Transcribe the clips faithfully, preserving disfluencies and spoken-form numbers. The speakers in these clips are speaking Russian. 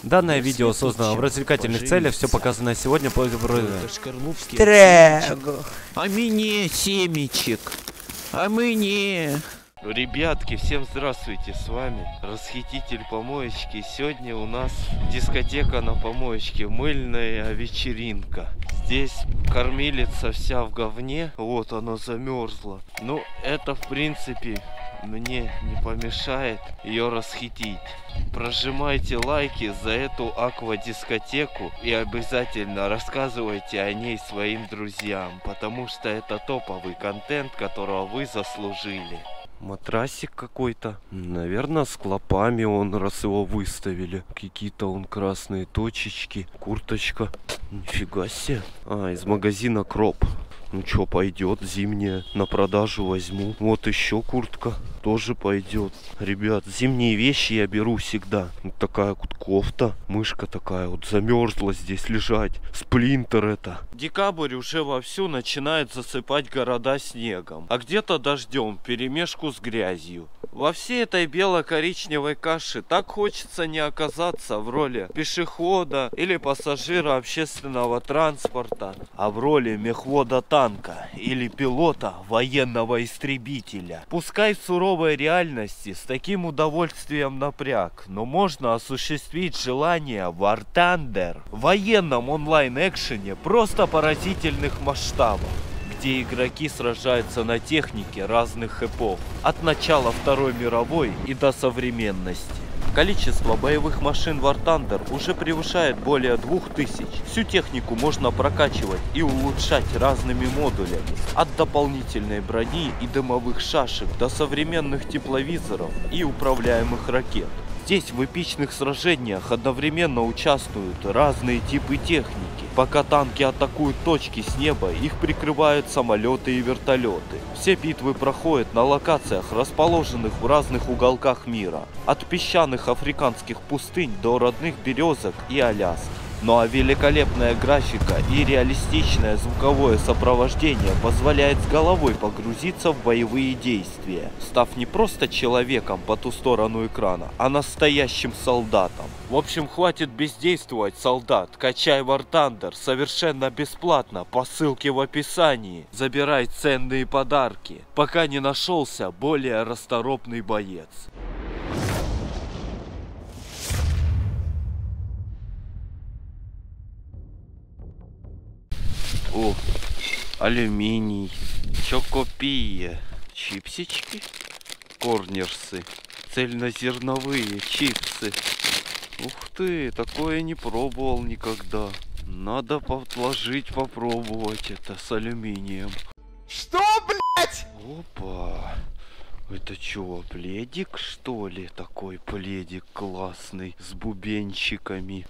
Данное видео создано в развлекательных целях, все показанное сегодня по Трего. А мне семечек. А мне... Ребятки, всем здравствуйте, с вами Расхититель помоечки. Сегодня у нас дискотека на помоечке, мыльная вечеринка. Здесь кормилица вся в говне, вот она замерзла. Ну, это в принципе мне не помешает ее расхитить. Прожимайте лайки за эту аквадискотеку и обязательно рассказывайте о ней своим друзьям, потому что это топовый контент, которого вы заслужили. Матрасик какой-то. Наверное, с клопами он, раз его выставили. Какие-то он красные точечки. Курточка. Нифига себе. А, из магазина Кроп. Ну что, пойдет, зимняя. На продажу возьму. Вот еще куртка. Тоже пойдет. Ребят, зимние вещи я беру всегда. Вот такая вот кофта. Мышка такая вот замерзла здесь лежать. Сплинтер это. Декабрь уже вовсю начинает засыпать города снегом. А где-то дождем, перемешку с грязью. Во всей этой бело-коричневой каше так хочется не оказаться в роли пешехода или пассажира общественного транспорта, а в роли мехвода танка или пилота военного истребителя. Пускай в суровой реальности с таким удовольствием напряг, но можно осуществить желание War Thunder в военном онлайн-экшене просто поразительных масштабов, где игроки сражаются на технике разных эпох, от начала Второй мировой и до современности. Количество боевых машин War Thunder уже превышает более двух тысяч. Всю технику можно прокачивать и улучшать разными модулями. От дополнительной брони и дымовых шашек до современных тепловизоров и управляемых ракет. Здесь в эпичных сражениях одновременно участвуют разные типы техники. Пока танки атакуют точки с неба, их прикрывают самолеты и вертолеты. Все битвы проходят на локациях, расположенных в разных уголках мира. От песчаных африканских пустынь до родных березок и Аляски. Ну а великолепная графика и реалистичное звуковое сопровождение позволяет с головой погрузиться в боевые действия, став не просто человеком по ту сторону экрана, а настоящим солдатом. В общем, хватит бездействовать, солдат. Качай War Thunder совершенно бесплатно по ссылке в описании. Забирай ценные подарки, пока не нашелся более расторопный боец. О, алюминий, чокопия, чипсички, корнерсы, цельнозерновые чипсы. Ух ты, такое не пробовал никогда. Надо подложить, попробовать это с алюминием. Что, блять? Опа. Это чё, пледик, что ли? Такой пледик классный, с бубенчиками.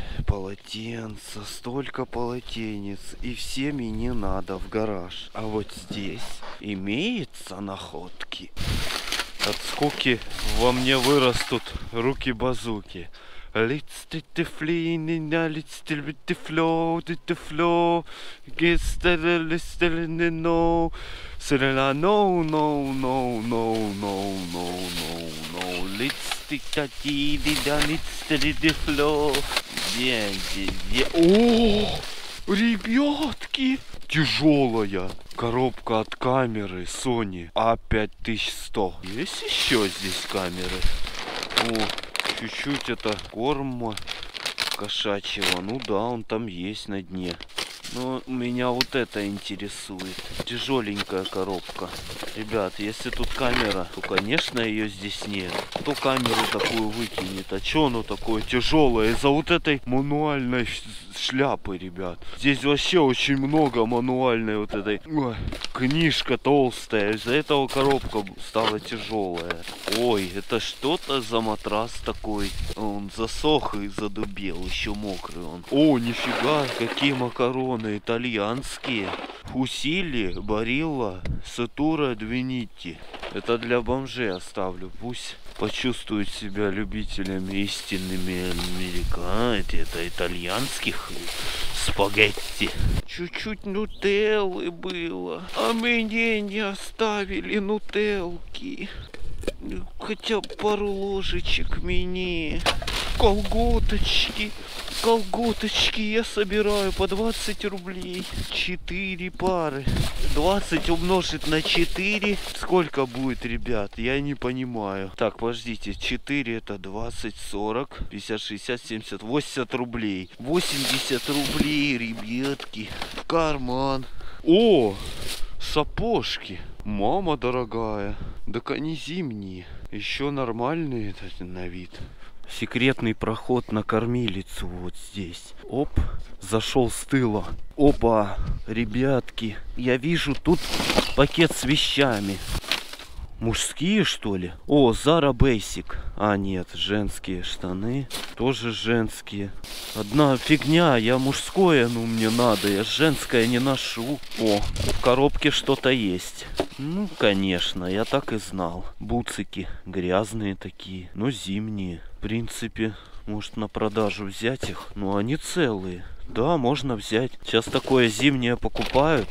Полотенца, столько полотенец. И всеми не надо в гараж. А вот здесь имеются находки. От скуки во мне вырастут руки-базуки. Let's do the fleeing, let's do the flow, do the flow, get started, let's still in the no, so that I no, no, no, no, no, no, no, no, let's do the deed, let's do the flow, yeah, yeah, yeah. О, ребятки, тяжелая коробка от камеры Sony а пять тысяч сто. Есть еще здесь камеры? О. Чуть-чуть это корма кошачьего. Ну да, он там есть на дне. Но меня вот это интересует. Тяжеленькая коробка. Ребят, если тут камера, то, конечно, ее здесь нет. Кто камеру такую выкинет? А че оно такое тяжелое? Из-за вот этой мануальной шляпы, ребят. Здесь вообще очень много мануальной вот этой. Ой, книжка толстая. Из-за этого коробка стала тяжелая. Ой, это что-то за матрас такой. Он засох и задубел. Еще мокрый он. О, нифига, какие макароны. Итальянские. Фусили, Барилла, Сатура, Двинити. Это для бомжей оставлю. Пусть почувствуют себя любителями истинными американцами. Это итальянских спагетти. Чуть-чуть нутеллы было. А мне не оставили нутеллки. Хотя пару ложечек мне. Колготочки. Колготочки я собираю по двадцать рублей. четыре пары. двадцать умножить на четыре. Сколько будет, ребят? Я не понимаю. Так, подождите. четыре это двадцать, сорок, пятьдесят, шестьдесят, семьдесят, восемьдесят рублей. восемьдесят рублей, ребятки. В карман. О! Сапожки. Мама дорогая. Так они зимние. Еще нормальные на вид. Секретный проход на кормилицу вот здесь. Оп, зашел с тыла. Опа, ребятки, я вижу тут пакет с вещами. Мужские, что ли? О, Zara Basic. А, нет, женские штаны. Тоже женские. Одна фигня, я мужское, ну мне надо. Я женское не ношу. О, в коробке что-то есть. Ну, конечно, я так и знал. Буцики грязные такие, но зимние. В принципе, может на продажу взять их. Но они целые. Да, можно взять. Сейчас такое зимнее покупают.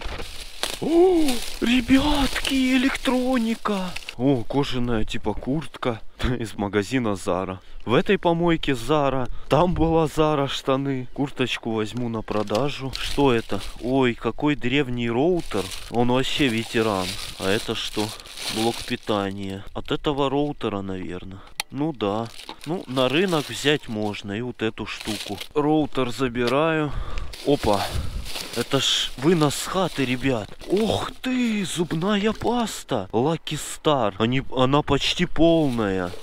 О, ребятки, электроника. О, кожаная типа куртка из магазина Zara. В этой помойке Zara. Там была Zara штаны. Курточку возьму на продажу. Что это? Ой, какой древний роутер. Он вообще ветеран. А это что? Блок питания. От этого роутера, наверное. Ну да. Ну, на рынок взять можно. И вот эту штуку. Роутер забираю. Опа. Это ж вынос с хаты, ребят. Ох ты, зубная паста. Lucky Star. Они, она почти полная.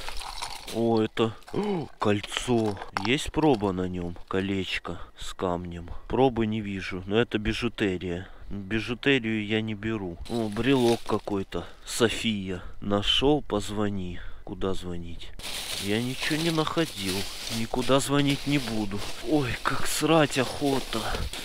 О, это О, кольцо. Есть проба на нем? Колечко с камнем. Пробы не вижу, но это бижутерия. Бижутерию я не беру. О, брелок какой-то. София. Нашел, позвони. Куда звонить? Я ничего не находил. Никуда звонить не буду. Ой, как срать охота.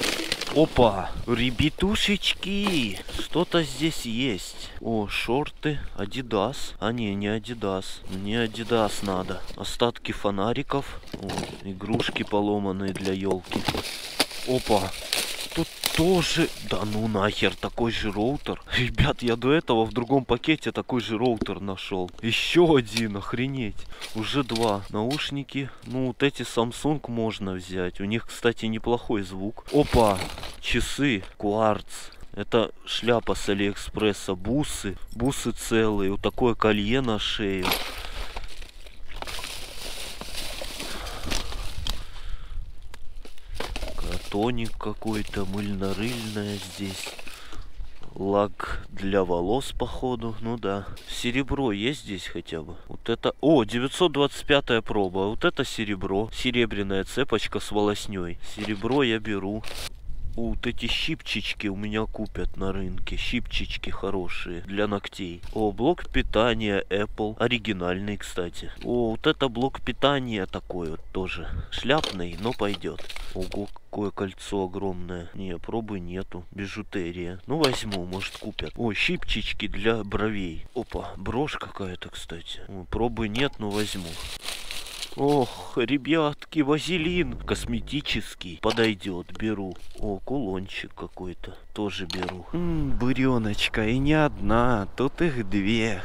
Опа, ребятушечки, что-то здесь есть. О, шорты, Adidas. А не, не Adidas. Мне Adidas надо. Остатки фонариков. О, игрушки поломанные для елки. Опа, тут тоже... Да ну нахер, такой же роутер. Ребят, я до этого в другом пакете такой же роутер нашел. Еще один, охренеть. Уже два. Наушники. Ну, вот эти Samsung можно взять. У них, кстати, неплохой звук. Опа, часы, кварц. Это шляпа с Алиэкспресса. Бусы. Бусы целые. Вот такое колье на шею. Тоник какой-то, мыльно-рыльное здесь. Лак для волос, походу. Ну да. Серебро есть здесь хотя бы? Вот это... О, девятьсот двадцать пятая проба. Вот это серебро. Серебряная цепочка с волосней. Серебро я беру. О, вот эти щипчички у меня купят на рынке. Щипчички хорошие для ногтей. О, блок питания Apple. Оригинальный, кстати. О, вот это блок питания такой вот тоже. Шляпный, но пойдет. Ого, какое кольцо огромное. Не, пробы нету. Бижутерия. Ну, возьму, может, купят. О, щипчички для бровей. Опа, брошь какая-то, кстати. О, пробы нет, но возьму. Ох, ребятки, вазелин косметический подойдет, беру. О, кулончик какой-то, тоже беру. М-м, буреночка, и не одна, тут их две.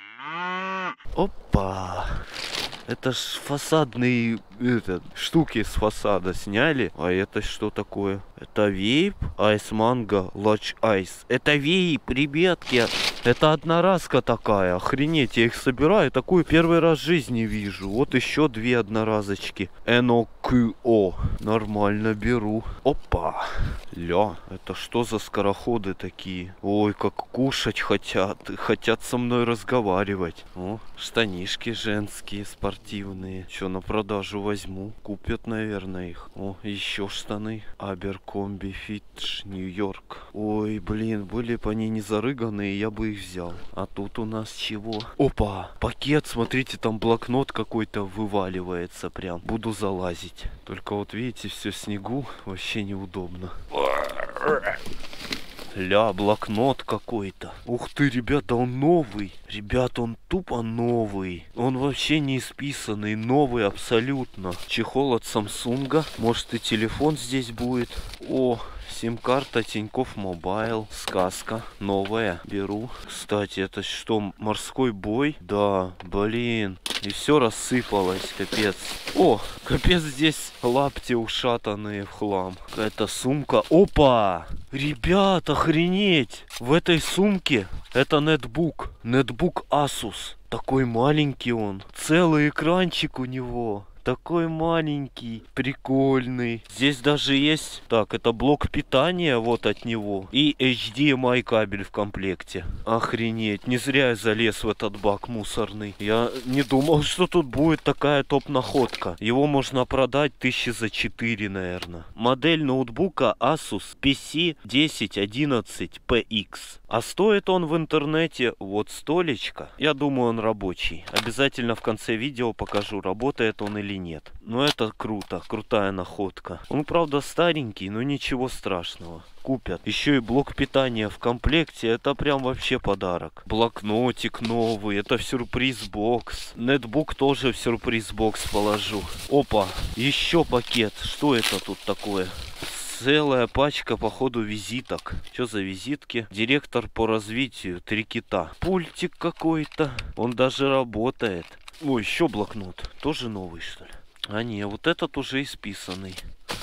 Опа. Это ж фасадные этот, штуки с фасада сняли. А это что такое? Это вейп Ice Mango Large Ice. Это вейп, ребятки. Это одноразка такая. Охренеть, я их собираю. Такую первый раз в жизни вижу. Вот еще две одноразочки. эн о ку о. Нормально беру. Опа. Ля, это что за скороходы такие? Ой, как кушать хотят. Хотят со мной разговаривать. О, штанишки женские, спортивные. Что, на продажу возьму? Купят, наверное, их. О, еще штаны. Аберкомби Фитч, Нью-Йорк. Ой, блин, были бы они не зарыганные, я бы их взял. А тут у нас чего? Опа, пакет, смотрите, там блокнот какой-то вываливается прям. Буду залазить. Только вот видите, все в снегу, вообще неудобно. Ля, блокнот какой-то. Ух ты, ребята, он новый. Ребята, он тупо новый. Он вообще не исписанный, новый абсолютно. Чехол от Самсунга. Может и телефон здесь будет. О, Сим-карта Тинькофф Мобайл. Сказка. Новая. Беру. Кстати, это что, морской бой? Да, блин. И все рассыпалось, капец. О, капец, здесь лапти ушатанные в хлам. Какая-то сумка. Опа! Ребят, охренеть! В этой сумке это нетбук. Нетбук Asus. Такой маленький он. Целый экранчик у него. Такой маленький, прикольный. Здесь даже есть... Так, это блок питания вот от него. И эйч ди эм ай кабель в комплекте. Охренеть. Не зря я залез в этот бак мусорный. Я не думал, что тут будет такая топ-находка. Его можно продать тысячи за четыре, наверное. Модель ноутбука Asus пи си десять одиннадцать пи икс. А стоит он в интернете вот столечко. Я думаю, он рабочий. Обязательно в конце видео покажу, работает он или нет. Но это круто, крутая находка. Он, правда, старенький, но ничего страшного. Купят. Еще и блок питания в комплекте. Это прям вообще подарок. Блокнотик новый. Это в сюрприз-бокс. Нетбук тоже в сюрприз-бокс положу. Опа. Еще пакет. Что это тут такое? Целая пачка, походу, визиток. Что за визитки? Директор по развитию. Три кита. Пультик какой-то. Он даже работает. О, еще блокнот. Тоже новый, что ли? А не, вот этот уже исписанный.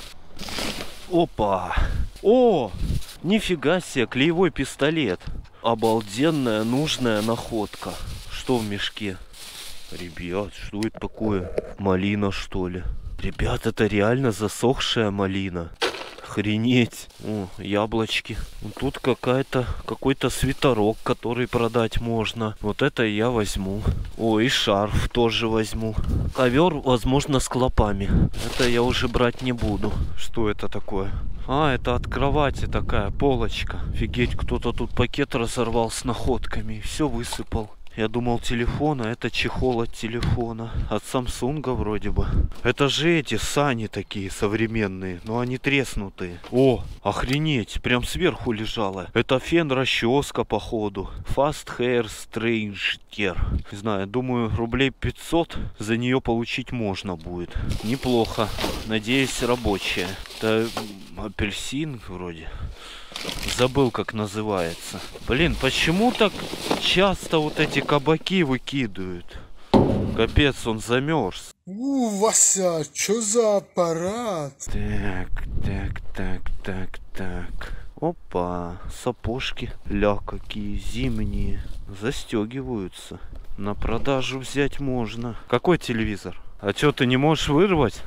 Опа! О! Нифига себе, клеевой пистолет. Обалденная, нужная находка. Что в мешке? Ребят, что это такое? Малина, что ли? Ребят, это реально засохшая малина. Охренеть. О, яблочки. Тут какая-то какой-то свитерок, который продать можно. Вот это я возьму. О, и шарф тоже возьму. Ковер, возможно, с клопами. Это я уже брать не буду. Что это такое? А, это от кровати такая полочка. Офигеть, кто-то тут пакет разорвал с находками и все высыпал. Я думал телефон, а это чехол от телефона. От Самсунга вроде бы. Это же эти сани такие современные, но они треснутые. О, охренеть, прям сверху лежала. Это фен-расческа походу. Fast Hair Stranger. Не знаю, думаю, рублей пятьсот за нее получить можно будет. Неплохо. Надеюсь, рабочая. Это апельсин вроде. Забыл, как называется. Блин, почему так часто вот эти кабаки выкидывают? Капец, он замерз. У, Вася, что за аппарат? Так, так, так, так, так. Опа, сапожки. Ля, какие зимние. Застегиваются. На продажу взять можно. Какой телевизор? А что, ты не можешь вырвать?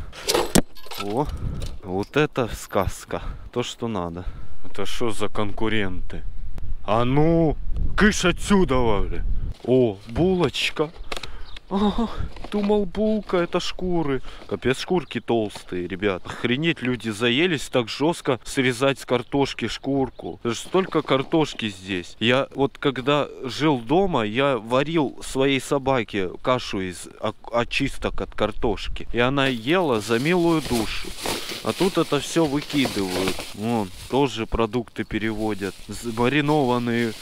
О, вот это сказка. То, что надо. Это что за конкуренты? А ну, кыш отсюда, бля. О, булочка. А, думал, булка, это шкуры. Капец, шкурки толстые, ребят. Охренеть, люди заелись так жестко срезать с картошки шкурку. Это же столько картошки здесь. Я вот когда жил дома, я варил своей собаке кашу из очисток от картошки. И она ела за милую душу. А тут это все выкидывают. Вон, тоже продукты переводят. Маринованные...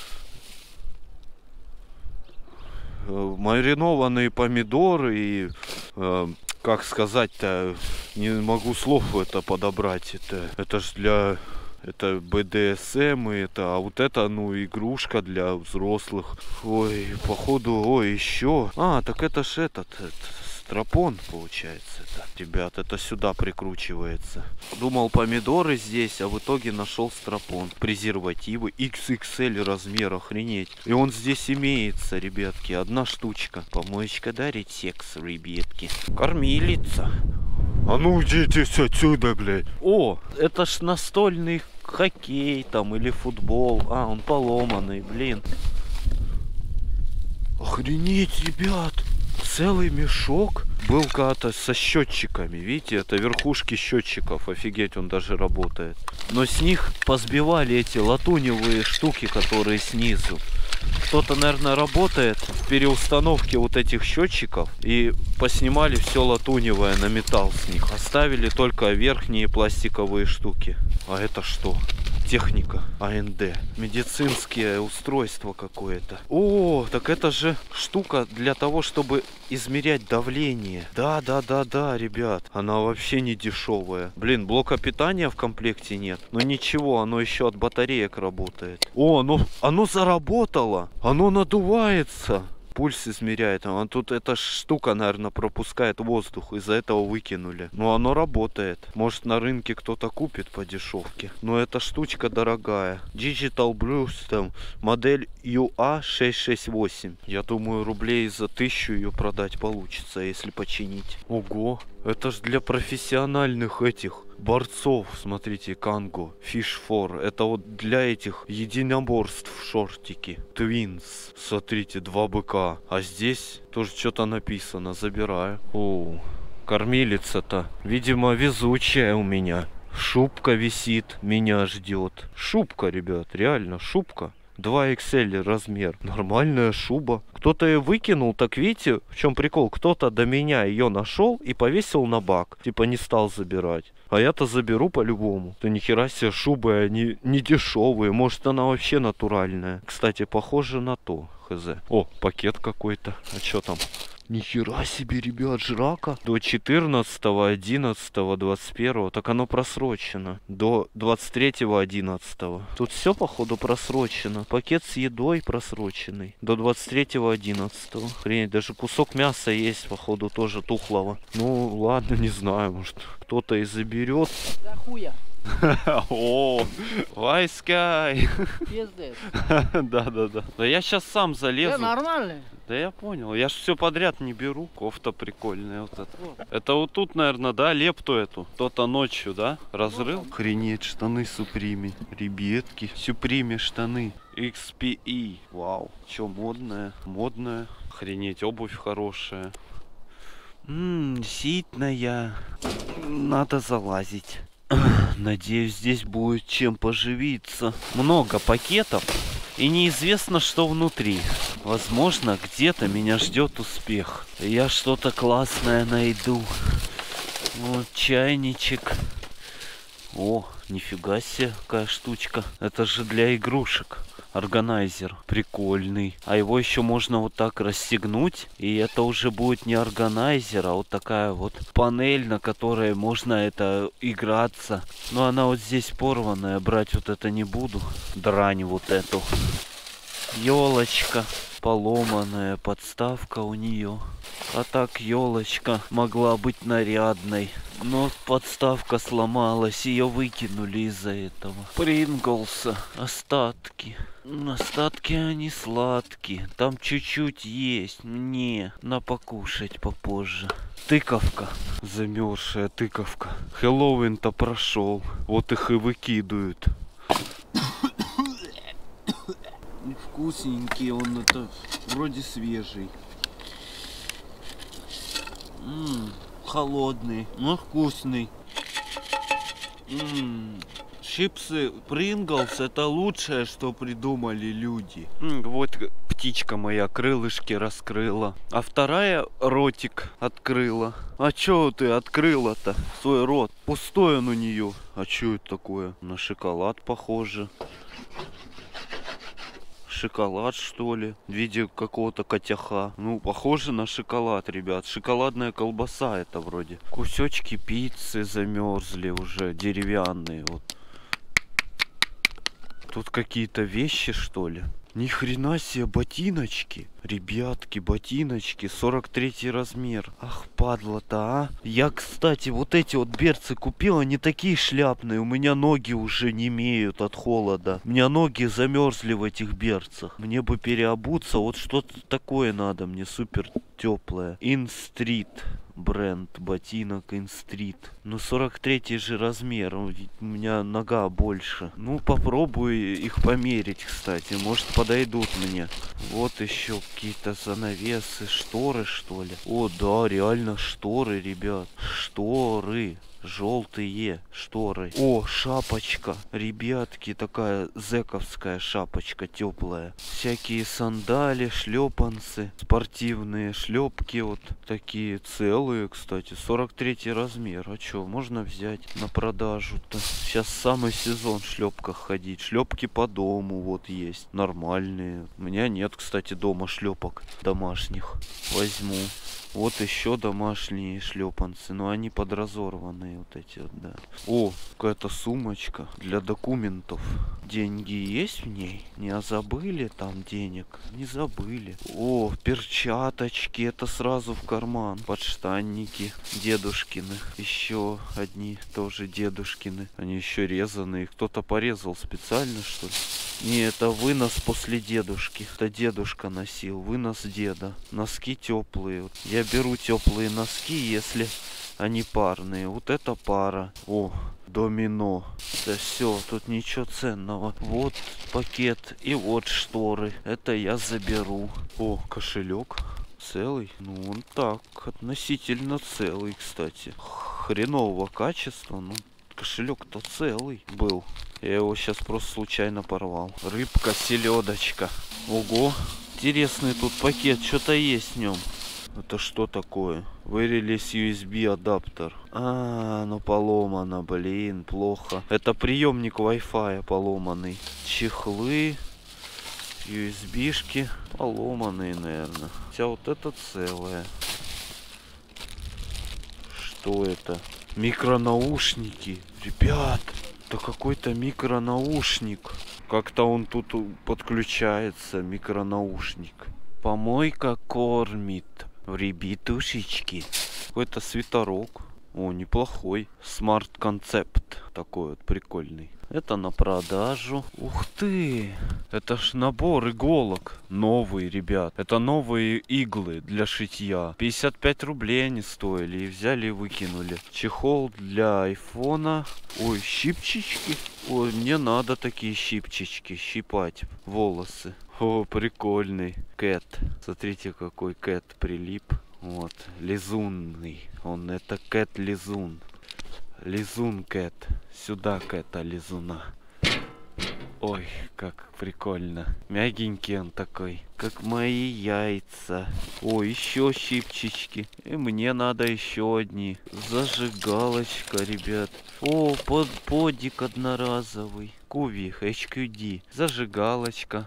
маринованные помидоры и, э, как сказать-то, не могу слов это подобрать. Это, это ж для, это бэ дэ эс эм, и это, а вот это, ну, игрушка для взрослых. Ой, походу, ой, еще. А, так это ж этот, этот стропон, получается. Это, ребят, это сюда прикручивается. Думал, помидоры здесь, а в итоге нашел стропон. Презервативы икс икс эль размер, охренеть. И он здесь имеется, ребятки, одна штучка. Помоечка дарит секс, ребятки. Кормилица. А ну идите отсюда, блядь. О, это ж настольный хоккей там или футбол. А, он поломанный, блин. Охренеть, ребят. Целый мешок был когда-то со счетчиками. Видите, это верхушки счетчиков. Офигеть, он даже работает. Но с них позбивали эти латуневые штуки, которые снизу. Кто-то, наверное, работает в переустановке вот этих счетчиков. И поснимали все латуневое на металл с них. Оставили только верхние пластиковые штуки. А это что? техника АНД. Медицинское устройство какое-то. О, так это же штука для того, чтобы измерять давление. Да, да, да, да, ребят. Она вообще не дешевая. Блин, блока питания в комплекте нет. Но ничего, оно еще от батареек работает. О, оно, оно заработало. Оно надувается. Пульс измеряет. А тут эта штука, наверное, пропускает воздух. Из-за этого выкинули. Но оно работает. Может, на рынке кто-то купит по дешевке. Но эта штучка дорогая. Digital Blues, там, модель ю а шесть шесть восемь. Я думаю, рублей за тысячу ее продать получится, если починить. Ого. Это ж для профессиональных этих борцов. Смотрите, Канго, Fish фор. Это вот для этих единоборств шортики. Twins. Смотрите, два быка. А здесь тоже что-то написано. Забираю. О, кормилица-то, видимо, везучая у меня. Шубка висит, меня ждет. Шубка, ребят, реально шубка. два икс эль размер. Нормальная шуба. Кто-то ее выкинул, так видите, в чем прикол? Кто-то до меня ее нашел и повесил на бак. Типа не стал забирать. А я-то заберу по-любому. Да нихера себе, шубы, они не дешевые. Может, она вообще натуральная. Кстати, похоже на то. Хз. О, пакет какой-то. А что там? Нихера себе, ребят, жрака. До четырнадцатого одиннадцатого двадцать первого. Так оно просрочено. До двадцать третьего одиннадцатого. Тут все, походу, просрочено. Пакет с едой просроченный. До двадцать третьего одиннадцатого. Хрень, даже кусок мяса есть, походу, тоже тухлого. Ну, ладно, не знаю, может, кто-то и заберет. За хуя. О, Вайскай. Пиздец. Да, да, да. Да я сейчас сам залезу. Я нормальный. Да я понял. Я ж все подряд не беру. Кофта прикольная вот эта. Вот. Это вот тут, наверное, да, лепту эту. Кто-то ночью, да, разрыл. Охренеть, штаны Суприме. Ребятки. Суприме штаны. икс пи и. Вау. Че, модная? Модная. Охренеть, обувь хорошая. Ммм, ситная. Надо залазить. Надеюсь, здесь будет чем поживиться. Много пакетов. И неизвестно, что внутри. Возможно, где-то меня ждет успех. Я что-то классное найду. Вот чайничек. О, нифига себе, какая штучка. Это же для игрушек. Органайзер. Прикольный. А его еще можно вот так расстегнуть. И это уже будет не органайзер, а вот такая вот панель, на которой можно это играться. Но она вот здесь порванная. Брать вот это не буду. Дрань вот эту. Елочка. Поломанная подставка у нее. А так елочка могла быть нарядной. Но подставка сломалась, ее выкинули из-за этого. Принглса. Остатки. Остатки они сладкие. Там чуть-чуть есть. Не, на покушать попозже. Тыковка. Замерзшая тыковка. Хэллоуин-то прошел. Вот их и выкидывают. Вкусненький он, это вроде свежий. М-м, холодный, но вкусный. М-м, чипсы Принглс — это лучшее, что придумали люди. М-м, вот птичка моя крылышки раскрыла, а вторая ротик открыла. А чё ты открыла-то свой рот? Пустой он у нее. А чё это такое? На шоколад похоже. Шоколад, что ли, в виде какого-то котяха. Ну, похоже на шоколад, ребят. Шоколадная колбаса это вроде. Кусочки пиццы замерзли уже, деревянные. Вот. Тут какие-то вещи, что ли. Ни хрена себе, ботиночки. Ребятки, ботиночки, сорок третий размер. Ах, падла-то, а. Я, кстати, вот эти вот берцы купил, они такие шляпные. У меня ноги уже немеют от холода. У меня ноги замерзли в этих берцах. Мне бы переобуться, вот что-то такое надо мне, супер теплое. Инстрит. Бренд ботинок Инстрит. Ну, сорок третий же размер. У меня нога больше. Ну, попробую их померить, кстати. Может, подойдут мне. Вот еще какие-то занавесы, шторы, что ли. О, да, реально шторы, ребят. Шторы. Желтые шторы. О, шапочка. Ребятки, такая зэковская шапочка теплая. Всякие сандали, шлепанцы. Спортивные шлепки вот такие целые, кстати. сорок третий размер. А что, можно взять на продажу-то. Сейчас самый сезон в шлепках ходить. Шлепки по дому вот есть. Нормальные. У меня нет, кстати, дома шлепок домашних. Возьму. Вот еще домашние шлепанцы, но они подразорванные вот эти вот, да. О, какая-то сумочка для документов. Деньги есть в ней? Не забыли там денег? Не забыли. О, перчаточки, это сразу в карман. Подштанники дедушкины. Еще одни тоже дедушкины. Они еще резаные. Кто-то порезал специально, что ли? Не, это вынос после дедушки. Это дедушка носил. Вынос деда. Носки теплые. Я беру теплые носки, если они парные. Вот это пара. О, домино. Да все, тут ничего ценного. Вот пакет и вот шторы. Это я заберу. О, кошелек. Целый? Ну, он так, относительно целый, кстати. Хренового качества, ну, кошелек-то целый был. Я его сейчас просто случайно порвал. Рыбка, селедочка. Ого. Интересный тут пакет. Что-то есть в нем. Это что такое? Вырелись ю эс би адаптер. А, ну поломано, блин, плохо. Это приемник Wi-Fi поломанный. Чехлы. ю эс би-шки. Поломанные, наверное. Хотя вот это целое. Что это? Микронаушники. Ребят. Это какой-то микронаушник. Как-то он тут подключается, микронаушник. Помойка кормит. Ребятушечки. Какой-то свитерок. О, неплохой. Смарт-концепт. Такой вот прикольный. Это на продажу. Ух ты! Это ж набор иголок. Новый, ребят. Это новые иглы для шитья. пятьдесят пять рублей они стоили. И взяли и выкинули. Чехол для айфона. Ой, щипчички. Ой, мне надо такие щипчички. Щипать волосы. О, прикольный. Кэт. Смотрите, какой кэт прилип. Вот. Лизунный. Он это кэт лизун. Лизун кэт. Сюда кэта лизуна. Ой, как прикольно. Мягенький он такой. Как мои яйца. О, еще щипчички. И мне надо еще одни. Зажигалочка, ребят. О, под подик одноразовый. Куви, эйч кью ди. Зажигалочка.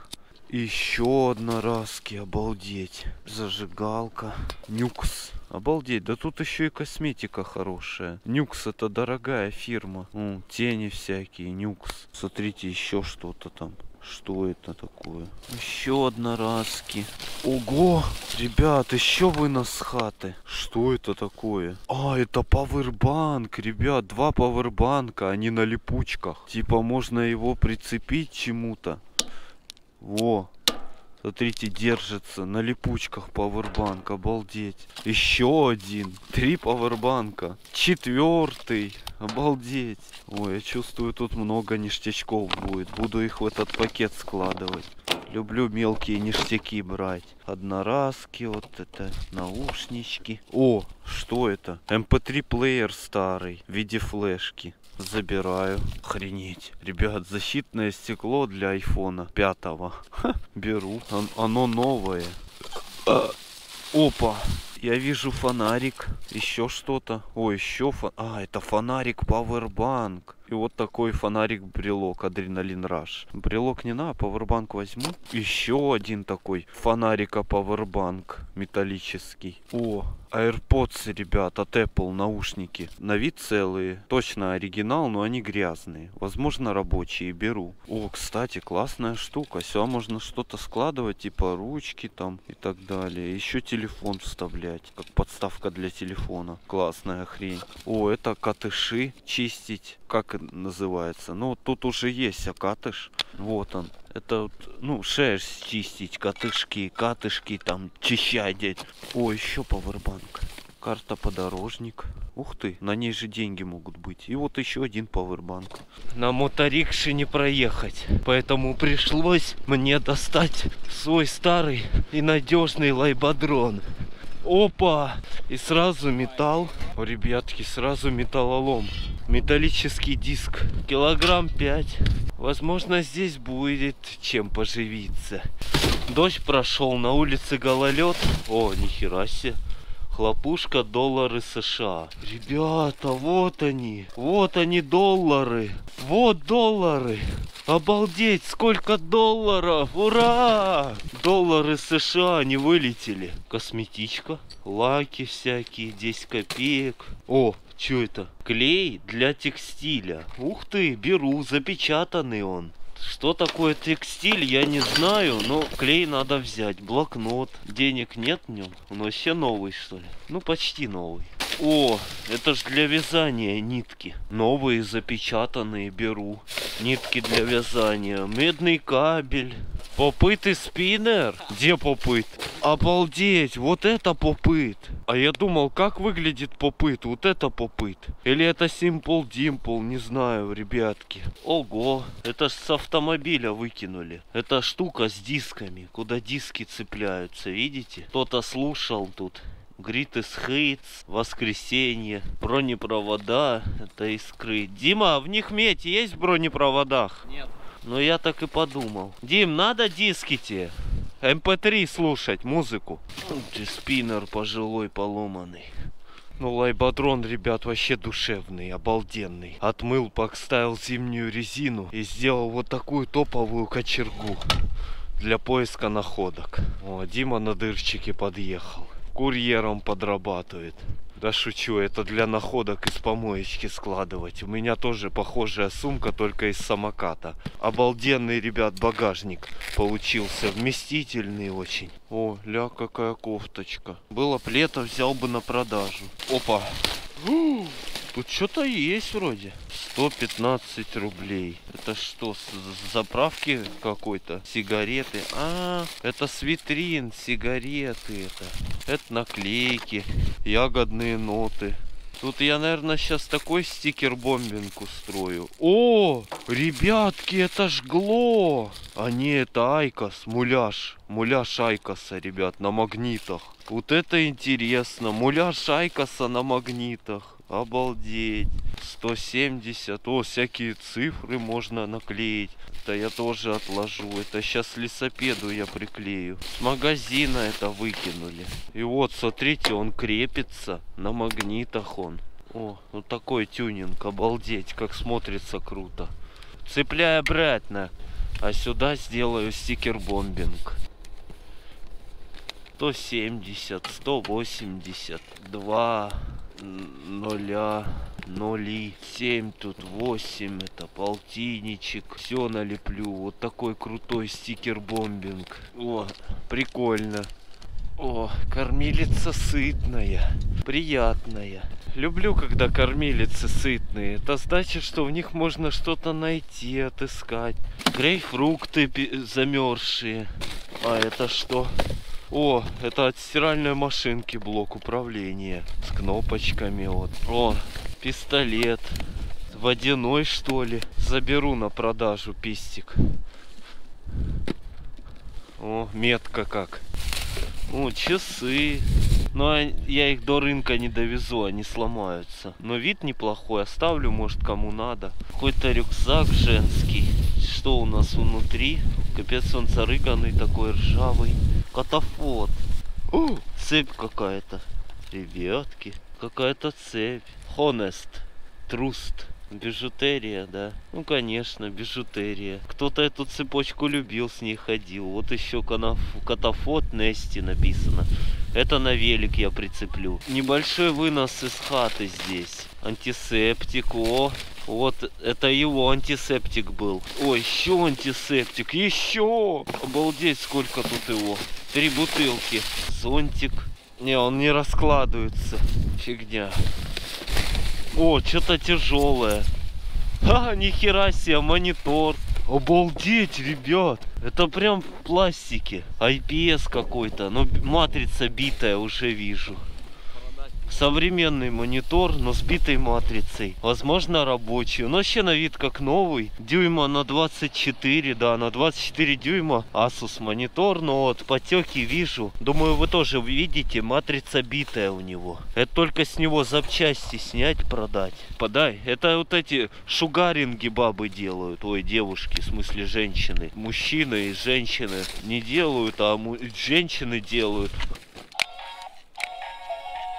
Еще одноразки, обалдеть. Зажигалка. Нюкс. Обалдеть, да тут еще и косметика хорошая. Нюкс это дорогая фирма. О, тени всякие, Нюкс. Смотрите, еще что-то там. Что это такое? Еще одноразки. Ого! Ребят, еще вынос с хаты. Что это такое? А, это пауэрбанк, ребят. Два пауэрбанка, они на липучках. Типа можно его прицепить чему-то. Во, смотрите, держится на липучках пауэрбанк, обалдеть. Еще один, три пауэрбанка, четвертый, обалдеть. Ой, я чувствую, тут много ништячков будет, буду их в этот пакет складывать. Люблю мелкие ништяки брать. Одноразки, вот это, наушнички. О, что это? эм пэ три плеер старый в виде флешки. Забираю. Охренеть. Ребят, защитное стекло для айфона пятого. Ха, беру. Он, оно новое. А, опа. Я вижу фонарик. Еще что-то. О, еще фон... А, это фонарик пауэрбанк. И вот такой фонарик-брелок, Адреналин Раш. Брелок не надо, пауэрбанк возьму. Еще один такой фонарика пауэрбанк металлический. О, AirPods, ребят, от Apple наушники. На вид целые. Точно оригинал, но они грязные. Возможно, рабочие, беру. О, кстати, классная штука. Сюда можно что-то складывать, типа ручки там и так далее. Еще телефон вставлять, как подставка для телефона. Классная хрень. О, это катыши чистить. Как называется? Ну, тут уже есть окатыш. Вот он. Это, ну, шерсть чистить, катышки, катышки, там, чищать. О, еще пауэрбанк. Карта подорожник. Ух ты, на ней же деньги могут быть. И вот еще один пауэрбанк. На моторикше не проехать, поэтому пришлось мне достать свой старый и надежный лайбодрон. Опа! И сразу металл. О, ребятки, сразу металлолом. Металлический диск. Килограмм пять. Возможно, здесь будет чем поживиться. Дождь прошел, на улице гололед. О, нихера себе. Хлопушка доллары США. Ребята, вот они. Вот они доллары. Вот доллары. Обалдеть, сколько долларов. Ура! Доллары США, они вылетели. Косметичка. Лаки всякие, десять копеек. О, что это? Клей для текстиля. Ух ты, беру, запечатанный он. Что такое текстиль, я не знаю, но клей надо взять. Блокнот. Денег нет в нем. Он вообще новый, что ли? Ну, почти новый. О, это ж для вязания нитки. Новые запечатанные беру. Нитки для вязания. Медный кабель. Попыт и спиннер. Где попыт? Обалдеть, вот это попыт. А я думал, как выглядит попыт. Вот это попыт. Или это Simple Dimple, не знаю, ребятки. Ого, это ж с автомобиля выкинули. Это штука с дисками, куда диски цепляются, видите? Кто-то слушал тут. Greatest Hits, воскресенье, бронепровода, это искры. Дима, в них медь есть в бронепроводах? Нет. Ну я так и подумал. Дим, надо диски тебе? эм пэ три слушать, музыку. Ты спиннер пожилой поломанный. Ну, лайбадрон, ребят, вообще душевный, обалденный. Отмыл, поставил зимнюю резину и сделал вот такую топовую кочергу для поиска находок. О, Дима на дырчике подъехал. Курьером подрабатывает. Да шучу, это для находок из помоечки складывать. У меня тоже похожая сумка, только из самоката. Обалденный, ребят, багажник получился. Вместительный очень. О, ля, какая кофточка. Было б лето, взял бы на продажу. Опа. Тут что-то есть вроде. сто пятнадцать рублей. Это что, с заправки какой-то? Сигареты. А, это с витрин сигареты это. Это наклейки. Ягодные ноты. Тут я, наверное, сейчас такой стикер-бомбинг устрою. О, ребятки, это жгло. А не, это Айкос, муляж. Муляж Айкоса, ребят, на магнитах. Вот это интересно. Муляж Айкоса на магнитах. Обалдеть. сто семьдесят. О, всякие цифры можно наклеить. Это я тоже отложу. Это сейчас лесопеду я приклею. С магазина это выкинули. И вот, смотрите, он крепится. На магнитах он. О, вот такой тюнинг. Обалдеть, как смотрится круто. Цепляй обратно. А сюда сделаю стикер-бомбинг. сто семьдесят, сто восемьдесят, два, ноля, ноли, семь, тут восемь, это полтинничек. Все налеплю. Вот такой крутой стикер-бомбинг. О, прикольно. О, кормилица сытная, приятная. Люблю, когда кормилицы сытные. Это значит, что в них можно что-то найти, отыскать. Грейпфрукты замерзшие. А это что? О, это от стиральной машинки блок управления. С кнопочками вот. О, пистолет. Водяной, что ли? Заберу на продажу пистик. О, метка как. О, часы. Но я их до рынка не довезу, они сломаются. Но вид неплохой, оставлю, может, кому надо. Какой-то рюкзак женский. Что у нас внутри? Капец, он зарыганный такой, ржавый. Катафот. О, цепь какая-то. Ребятки, какая-то цепь. Honest. Труст. Бижутерия, да. Ну, конечно, бижутерия. Кто-то эту цепочку любил, с ней ходил. Вот еще катафот Нести написано. Это на велик я прицеплю. Небольшой вынос из хаты здесь. Антисептик, о. Вот, это его антисептик был. О, еще антисептик, еще! Обалдеть, сколько тут его. Три бутылки. Зонтик. Не, он не раскладывается. Фигня. О, что-то тяжелое. Ха, нихера себе, монитор. Обалдеть, ребят. Это прям в пластике. ай пи эс какой-то. Но матрица битая уже вижу. Современный монитор, но с битой матрицей. Возможно, рабочий. Но вообще на вид как новый. Дюйма на двадцать четыре, да, на двадцать четыре дюйма. Asus монитор, но вот потеки вижу. Думаю, вы тоже видите, матрица битая у него. Это только с него запчасти снять, продать. Подай. Это вот эти шугаринги бабы делают. Ой, девушки, в смысле женщины. Мужчины и женщины не делают, а женщины делают.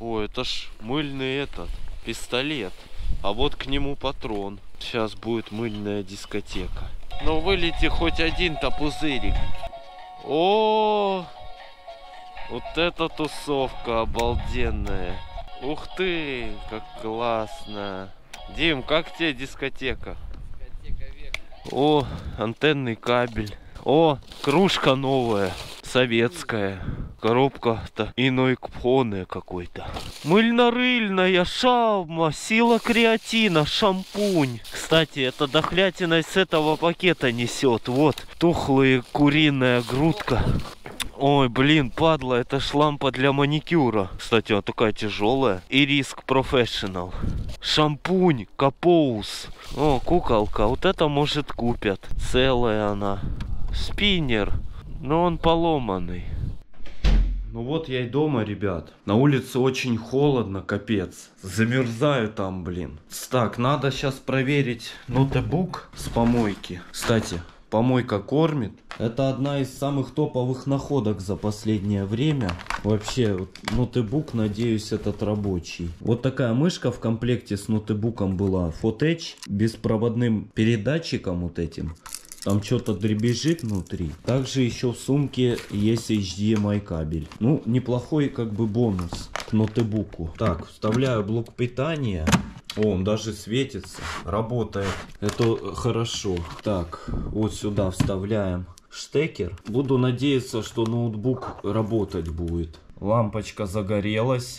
О, это ж мыльный этот, пистолет. А вот к нему патрон. Сейчас будет мыльная дискотека. Но вылети хоть один-то пузырик. О, вот эта тусовка обалденная. Ух ты, как классно. Дим, как тебе дискотека? О, антенный кабель. О, кружка новая, советская. Коробка-то иной кпоне какой-то. Мыльно-рыльная шавма, сила креатина, шампунь. Кстати, эта дохлятина с этого пакета несет. Вот, тухлая куриная грудка. Ой, блин, падла, это ж лампа для маникюра. Кстати, она такая тяжелая. Ириск Professional. Шампунь, Капоус. О, куколка, вот это может купят. Целая она. Спиннер, но он поломанный. Ну вот я и дома, ребят. На улице очень холодно, капец. Замерзаю там, блин. Так, надо сейчас проверить ноутбук с помойки. Кстати, помойка кормит. Это одна из самых топовых находок за последнее время. Вообще, вот, ноутбук, надеюсь, этот рабочий. Вот такая мышка в комплекте с ноутбуком была. Footage, беспроводным передатчиком вот этим. Там что-то дребезжит внутри. Также еще в сумке есть эйч ди эм ай кабель. Ну, неплохой как бы бонус к ноутбуку. Так, вставляю блок питания. О, он даже светится. Работает. Это хорошо. Так, вот сюда вставляем штекер. Буду надеяться, что ноутбук работать будет. Лампочка загорелась.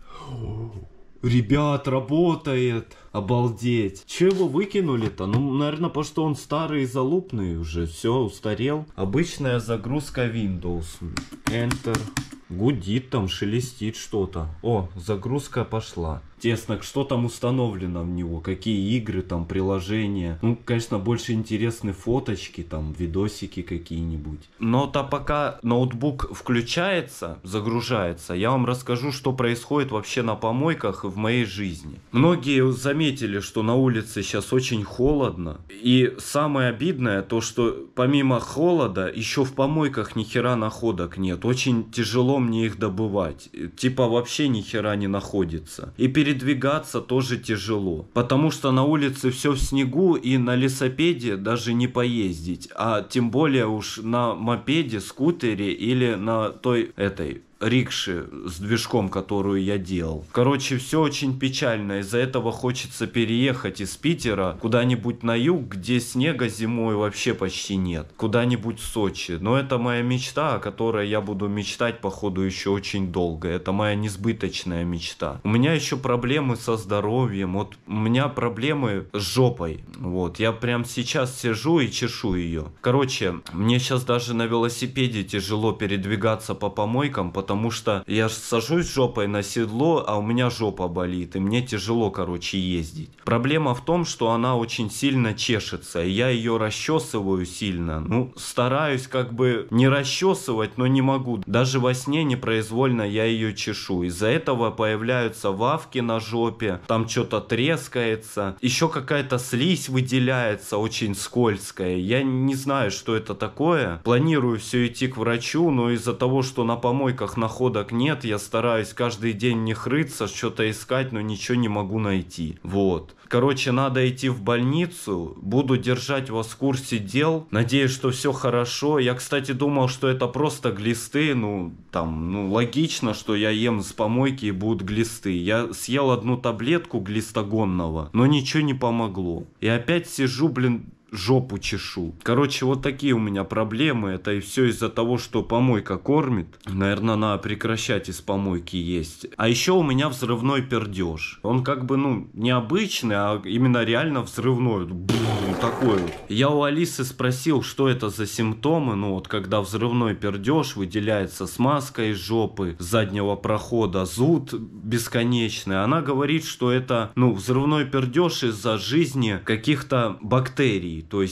Ребят, работает! Обалдеть! Че его выкинули-то? Ну, наверное, потому что он старый и залупный уже. Все, устарел. Обычная загрузка Windows. Enter. Гудит там, шелестит что-то. О, загрузка пошла. Тесно, что там установлено в него? Какие игры, там, приложения? Ну, конечно, больше интересны фоточки, там, видосики какие-нибудь. Но-то пока ноутбук включается, загружается, я вам расскажу, что происходит вообще на помойках в моей жизни. Многие заметили, что на улице сейчас очень холодно. И самое обидное, то, что помимо холода, еще в помойках ни хера находок нет. Очень тяжело мне их добывать. Типа вообще ни хера не находится. И передвигаться тоже тяжело. Потому что на улице все в снегу, и на велосипеде даже не поездить. А тем более уж на мопеде, скутере или на той этой рикши с движком, которую я делал. Короче, все очень печально. Из-за этого хочется переехать из Питера куда-нибудь на юг, где снега зимой вообще почти нет. Куда-нибудь в Сочи. Но это моя мечта, о которой я буду мечтать, походу, еще очень долго. Это моя несбыточная мечта. У меня еще проблемы со здоровьем. Вот у меня проблемы с жопой. Вот. Я прям сейчас сижу и чешу ее. Короче, мне сейчас даже на велосипеде тяжело передвигаться по помойкам, потому Потому что я сажусь жопой на седло, а у меня жопа болит, и мне тяжело, короче, ездить. Проблема в том, что она очень сильно чешется, и я ее расчесываю сильно. Ну, стараюсь как бы не расчесывать, но не могу. Даже во сне непроизвольно я ее чешу. Из-за этого появляются вавки на жопе, там что-то трескается, еще какая-то слизь выделяется, очень скользкая. Я не знаю, что это такое. Планирую все идти к врачу, но из-за того, что на помойках находок нет, я стараюсь каждый день не хрыться, что-то искать, но ничего не могу найти. Вот. Короче, надо идти в больницу, буду держать вас в курсе дел, надеюсь, что все хорошо. Я, кстати, думал, что это просто глисты, ну, там, ну, логично, что я ем с помойки и будут глисты. Я съел одну таблетку глистогонного, но ничего не помогло. И опять сижу, блин, жопу чешу. Короче, вот такие у меня проблемы. Это и все из-за того, что помойка кормит. Наверное, надо прекращать из помойки есть. А еще у меня взрывной пердеж. Он как бы, ну, необычный, а именно реально взрывной. Бум, такой вот. Я у Алисы спросил, что это за симптомы. Ну, вот когда взрывной пердеж, выделяется смазка из жопы, заднего прохода, зуд бесконечный. Она говорит, что это, ну, взрывной пердеж из-за жизни каких-то бактерий. То есть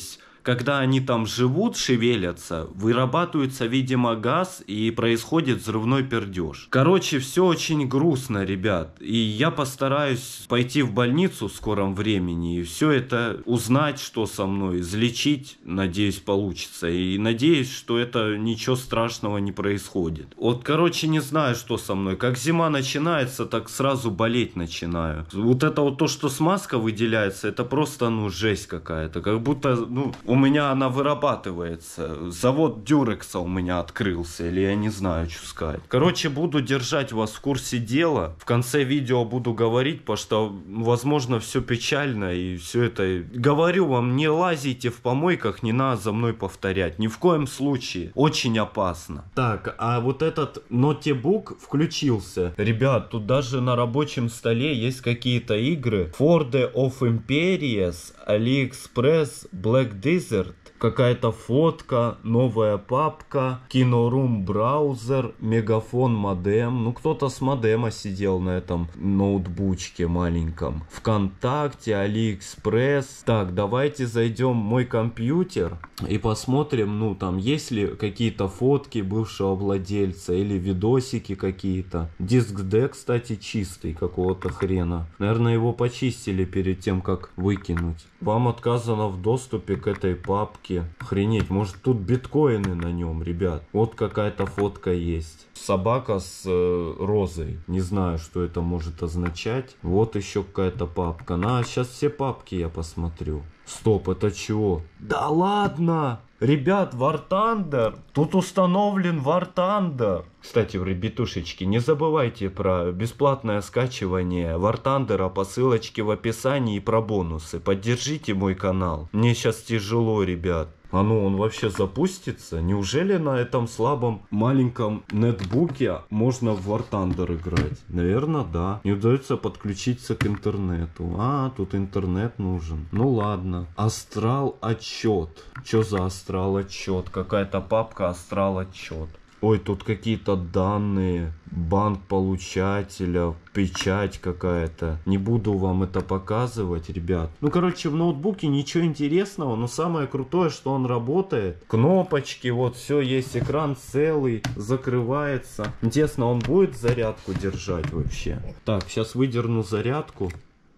когда они там живут, шевелятся, вырабатывается, видимо, газ и происходит взрывной пердеж. Короче, все очень грустно, ребят. И я постараюсь пойти в больницу в скором времени и все это узнать, что со мной, излечить, надеюсь, получится. И надеюсь, что это ничего страшного не происходит. Вот, короче, не знаю, что со мной. Как зима начинается, так сразу болеть начинаю. Вот это вот то, что смазка выделяется, это просто, ну, жесть какая-то. Как будто, ну, у меня она вырабатывается. Завод Дюрекса у меня открылся, или я не знаю, что сказать. Короче, буду держать вас в курсе дела. В конце видео буду говорить, потому что, возможно, все печально и все это. Говорю вам, не лазите в помойках, не надо за мной повторять. Ни в коем случае. Очень опасно. Так, а вот этот ноутбук включился. Ребят, тут даже на рабочем столе есть какие-то игры. Ford of Empires, AliExpress, Black Desert. Какая-то фотка, новая папка, Кинорум браузер, Мегафон модем. Ну, кто-то с модема сидел на этом ноутбучке маленьком. ВКонтакте, Алиэкспресс. Так, давайте зайдем в мой компьютер и посмотрим, ну, там, есть ли какие-то фотки бывшего владельца или видосики какие-то. Диск D, кстати, чистый какого-то хрена. Наверное, его почистили перед тем, как выкинуть. Вам отказано в доступе к этой папке. Охренеть, может тут биткоины на нем, ребят. Вот какая-то фотка есть. Собака с э, розой. Не знаю, что это может означать. Вот еще какая-то папка. На, сейчас все папки я посмотрю. Стоп, это чего? Да ладно! Ребят, War Thunder. Тут установлен War Thunder. Кстати, ребятушечки, не забывайте про бесплатное скачивание War Thunder по ссылочке в описании и про бонусы. Поддержите мой канал. Мне сейчас тяжело, ребят. А ну, он вообще запустится? Неужели на этом слабом маленьком нетбуке можно в War Thunder играть? Наверное, да. Не удается подключиться к интернету. А, тут интернет нужен. Ну ладно. Астрал отчет. Что за астрал отчет? Какая-то папка астрал отчет. Ой, тут какие-то данные, банк получателя, печать какая-то. Не буду вам это показывать, ребят. Ну, короче, в ноутбуке ничего интересного, но самое крутое, что он работает. Кнопочки, вот все, есть экран целый, закрывается. Интересно, он будет зарядку держать вообще? Так, сейчас выдерну зарядку.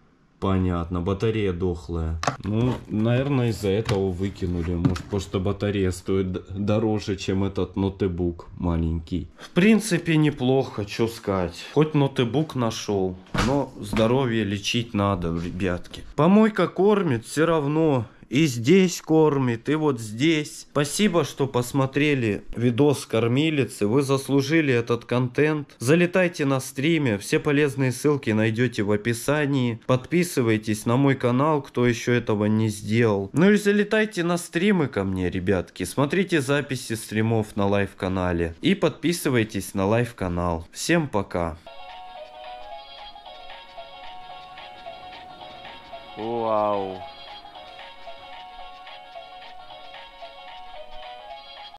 Понятно, батарея дохлая. Ну, наверное, из-за этого выкинули. Может, потому что батарея стоит дороже, чем этот ноутбук маленький. В принципе, неплохо, что сказать. Хоть ноутбук нашел, но здоровье лечить надо, ребятки. Помойка кормит, все равно. И здесь кормит, и вот здесь. Спасибо, что посмотрели видос кормилицы. Вы заслужили этот контент. Залетайте на стриме. Все полезные ссылки найдете в описании. Подписывайтесь на мой канал, кто еще этого не сделал. Ну и залетайте на стримы ко мне, ребятки. Смотрите записи стримов на лайв-канале. И подписывайтесь на лайв-канал. Всем пока. Вау.